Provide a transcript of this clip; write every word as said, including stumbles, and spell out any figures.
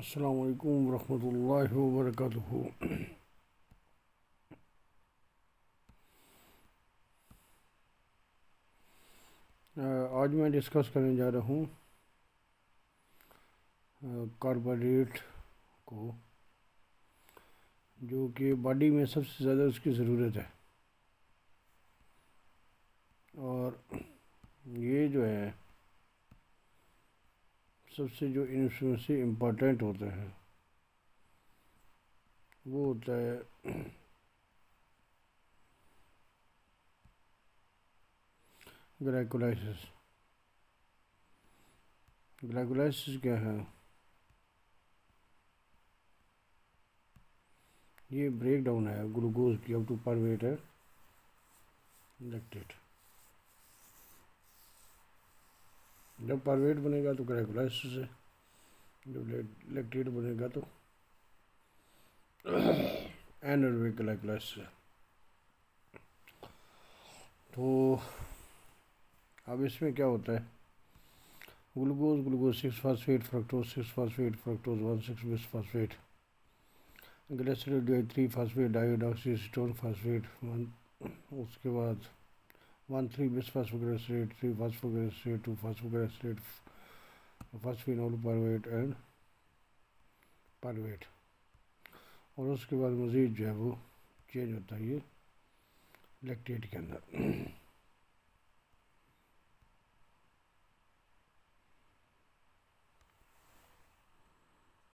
السلام علیکم ورحمۃ اللہ وبرکاتہ۔ آج میں ڈسکس کرنے جا رہا ہوں کاربوہائیڈریٹ کو، جو کہ باڈی میں سب سے زیادہ اس کی ضرورت ہے، اور یہ جو ہے سب سے جو ان سے امپورٹنٹ ہوتا ہے وہ ہوتا ہے گلائکولائسس۔ گلائکولائسس کیا ہے؟ یہ بریک ڈاؤن ہے گلوکوز کی اپ ٹو پر ویٹ ہے لیکٹیٹ۔ جب پر ویٹ بنے گا تو گلائکولائسس ہے، جب لیکٹیٹ بنے گا تو اینروبک گلائکولائسس ہے۔ تو اب اس میں کیا ہوتا ہے؟ Glucose glucose six phosphate fructose six phosphate fructose one six bisphosphate, glyceraldehyde three phosphate dihydroxyacetone phosphate, اس کے بعد one three bisphosphoglyceride three phosphoglyceride two phosphoglyceride phosphoenolpyruvate and pyruvate, اور اس کے بعد مزید جو ہے وہ چینج ہوتا ہے یہ لیکٹیٹ کے اندر۔